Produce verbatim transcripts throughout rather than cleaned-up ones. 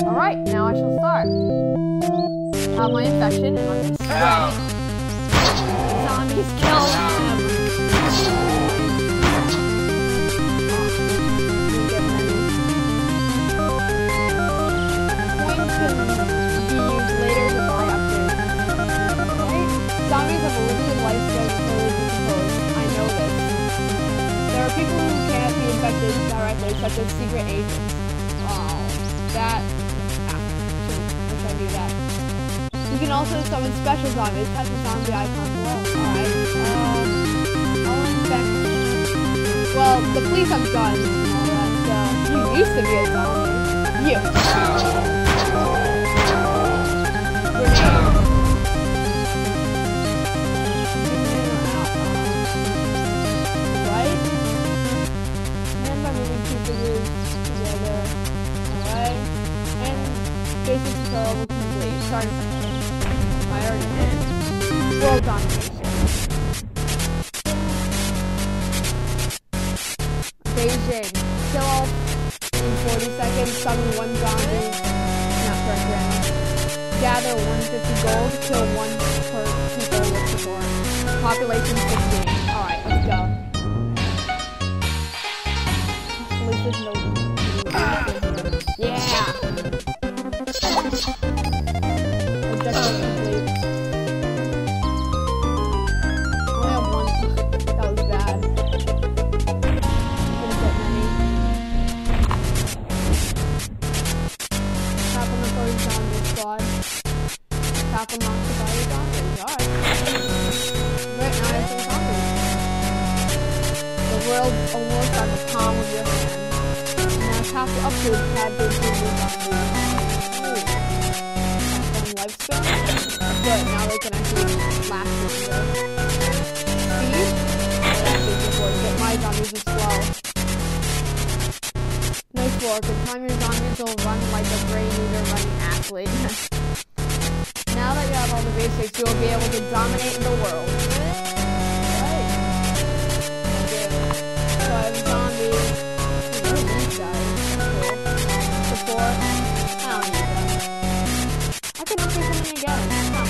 Alright, now I shall start. Have my infection and I'm gonna spread. Zombies kill them! Coins can be used later to buy upgrades. Right? Zombies have a limited lifespan before they decompose. I know this. There are people who can't be infected directly, such as secret agents. Oh, that... Ah, I should do that. You can also summon special zombies. Touch the zombie icon below. Alright. Um, I'll infect... Well, the police have guns and all that, so... You used to be a zombie. You. Grenade. Right? And by moving two figures together. Alright. And basic tutorial will complete. Start infection. I already did. World domination. Beijing. Kill all in forty seconds. Summon one zombie. Not per round. Gather one hundred fifty gold. Kill one per people with support. Population fifteen. Alright, let's go. At least there's no... Yeah! Objective complete. Only have one. That was bad. Didn't get many. Tap on the first zombie squad. Tap on lock to buy your zombies. Alright. Right now I have some zombies. The world's almost on the palm of your hand. Now tap the upgrade pad to improve your zombies. Lifespan? Good, now they can actually last longer. Speed? That's actually important, but my zombies are slow. Nice work, the time your zombies will run like a brain eater running athlete. Now that you have all the basics, you will be able to dominate the world. Right. Okay. So I have zombies. What are these guys? Cool. Before, I don't need them. I can upgrade something again. Huh.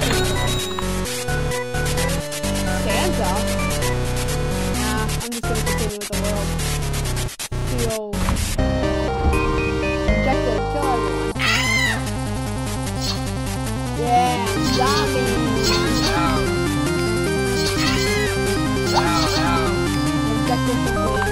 Santa? Nah, I'm just gonna continue with the world. Feel... Objective, kill everyone. Yeah, zombies! Objective complete.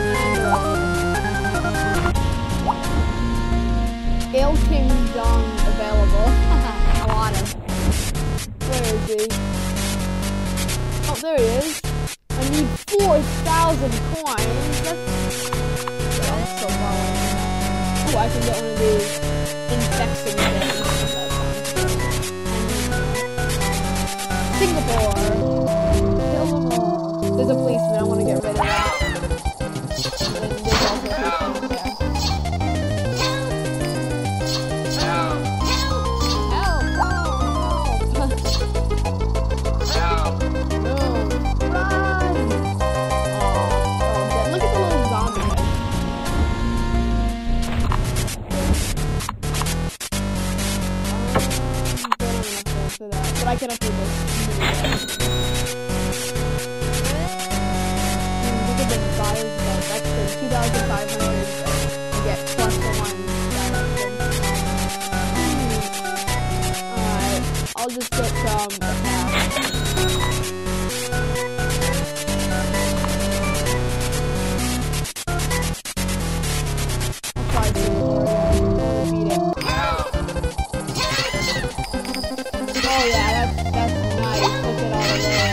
Ale King Dong available. A lot of. Where is he? Oh, there he is. I need four thousand coins. That's... Oh, I'm so far away. Ooh, I can get one of these infecting things. Singapore. Kill them all. There's a policeman. I want to get rid of that. And there's also a policeman there. But I can upload this. And look at the buyers though. That's the two thousand five hundred. I get plus the one direction. Alright. I'll just get some attack. I'll try to beat it. Oh yeah, that's, that's nice. Look at all of this.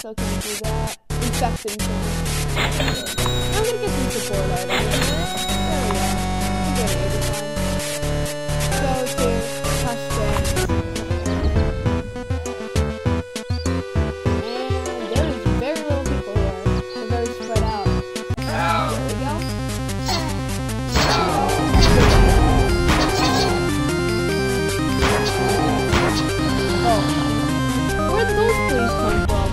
so can't do that. Infection chance. I'm gonna get some support items. There we go. I'm good at eighty time. Go to touchdowns. And there's very little people here. They're very spread out. There we go. Oh. Where'd those police come from?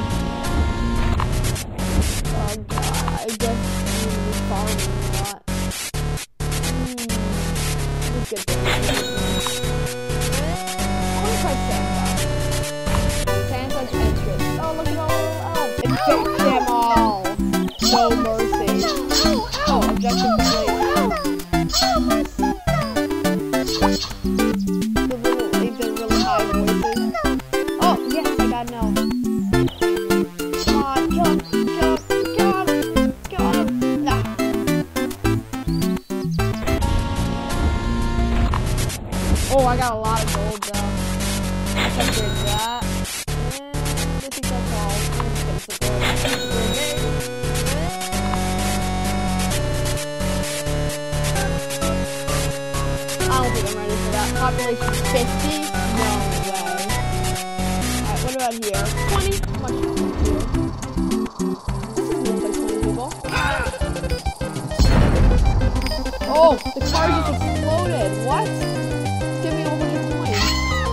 Oh god, I guess I'm gonna be following a lot. Hmm. Let's get this. I wanna try Santa. Santa's entrance. Oh, look at all the elves. Infect them all. No mercy. Oh, objective complete. The little, they did really high voices. Oh, yes, I got no. Come on, kill him, kill him, kill him, kill him. Nah. Oh, I got a lot of gold though. Upgrade that. And I think that's all. I'm just gonna support it. I don't think I'm ready for that. Population fifty? No way. Alright, what about here? twenty? Much here. This is like twenty people. Oh, the car just exploded. What? Give me a whole hundred coins.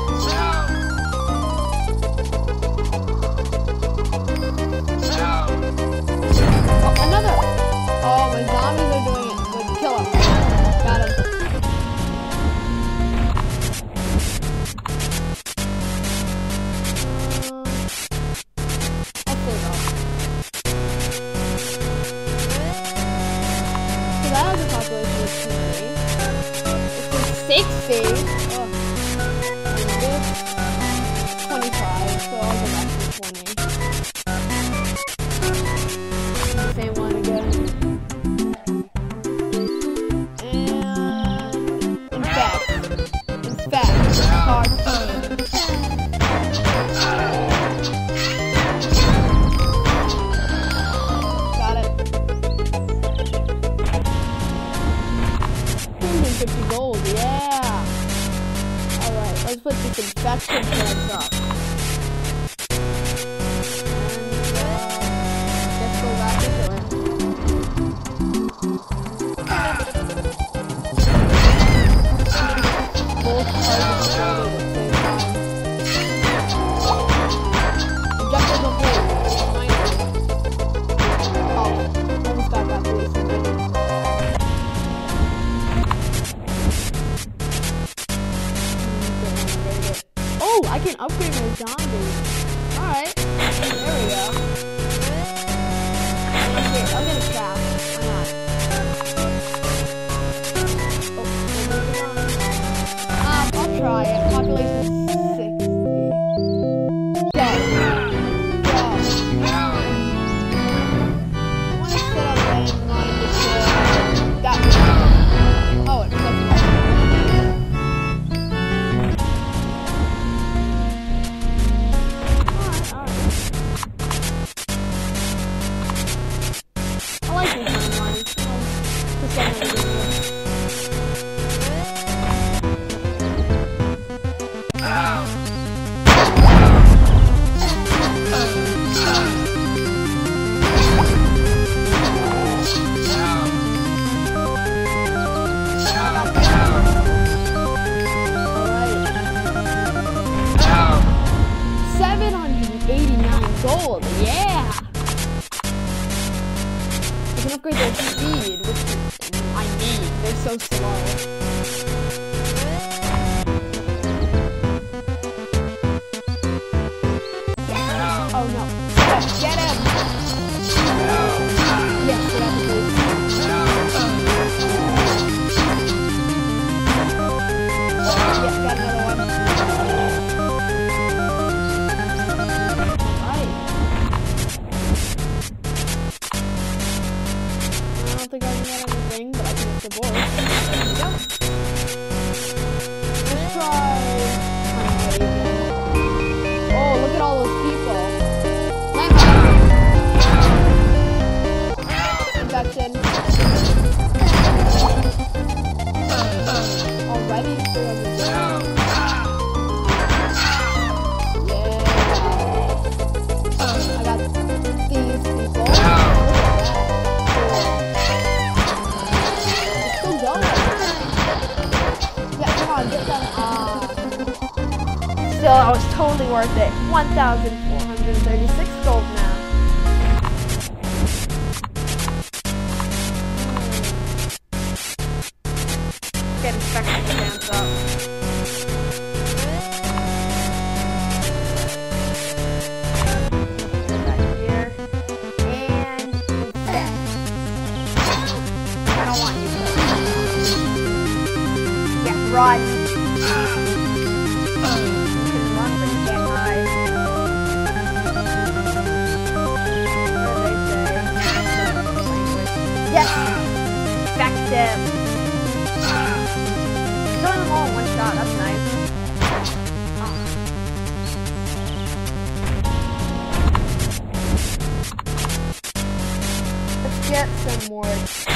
Oh, another! Oh, my zombies are doing it. Like, kill him. Got him. I'll save up. So that was a population of twenty. It's sixty. Oh. And this twenty-five. So I'll go back to twenty. The same one again. And infect. Infect. Cartoon. Got it. two hundred fifty gold, yeah. Alright, let's put this infection chance up. And, uh, let's go back into it. Both targets exploded at the same time. Objective complete. Minor. Oh, almost got that police in it. Oh, I can upgrade my zombies. Alright. There we go. Okay, I'll get a trap. Why not? Oh, we're moving on. Um, I'll try it. Population sixty. Go. Go. I want to set up landmine before that one. Oh, it's something else. I like these landmines. Oh, just get another video. seven hundred eighty-nine gold, yeah! I can upgrade their speed, which I need. They're so slow. Oh no. Get him! Yes, get out the police. Yes, got another one. Alright. I don't think I can get anything, but I can hit the board. There we go. Let's try... Oh, look at all those people. Landmine. I need three hundred. Yeah. I got these people. It's still going. Yeah, come on, get them. Ah. Still, that was totally worth it. one thousand four hundred thirty-six gold now. Get infected chance up. Back here. And infect. I don't want you to. Yeah, run. You can run, but you can't hide. What do they say? Yes! Infect him. Killing them all in one shot, that's nice. Oh. Let's get some more.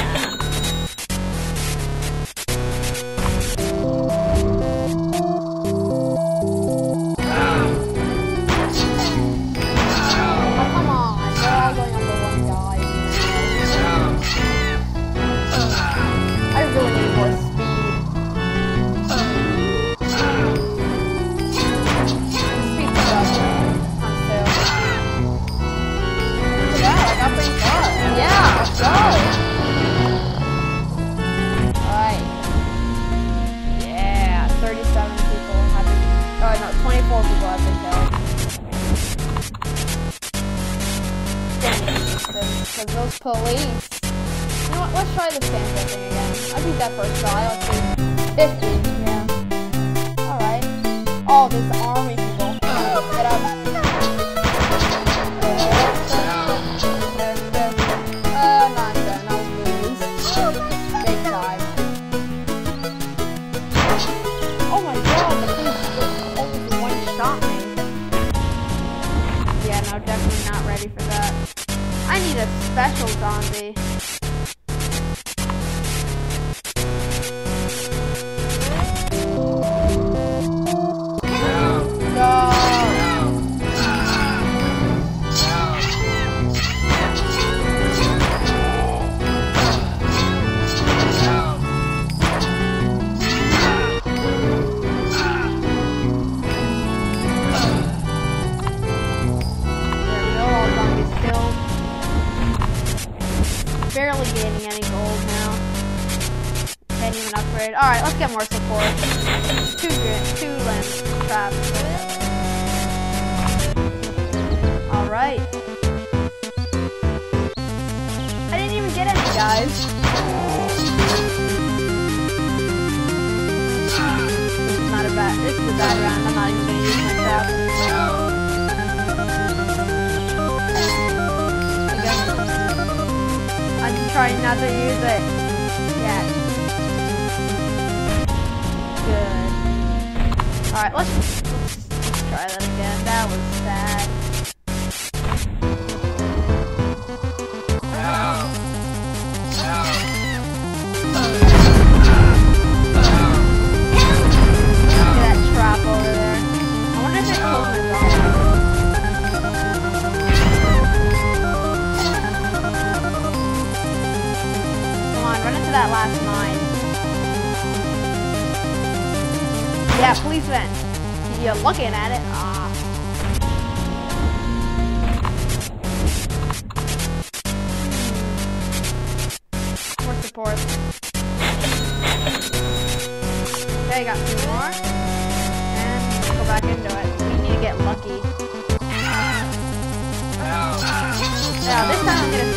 Oh, come on. They're all going on the one guy. I really need more speed. twenty-four people have been killed. Because those police. You know what? Let's try the Santa thing again. I beat that first try. Let's see. fifty. Yeah. Alright. Oh, there's the army people. Get up. Uh, not done. I'll lose. Big time. Oh my god, the police shot me. Yeah, no, definitely not ready for that. I need a special zombie. Go! Barely gaining any gold now. Can't even upgrade. Alright, let's get more support. Two, two lens traps. Alright. I didn't even get any, guys. This is not a bad, this is a bad round. I'm not even going to use my traps. I'm trying not to use it yet. Good. Alright, let's, let's, let's try that again. That was sad. Look at that trap over there. I wonder if it kills my zombie. Run into that last mine. Yeah, policeman. You're looking at it. Ah. More support. Okay, got two more. And let's go back into it. We need to get lucky. Yeah, this time I'm gonna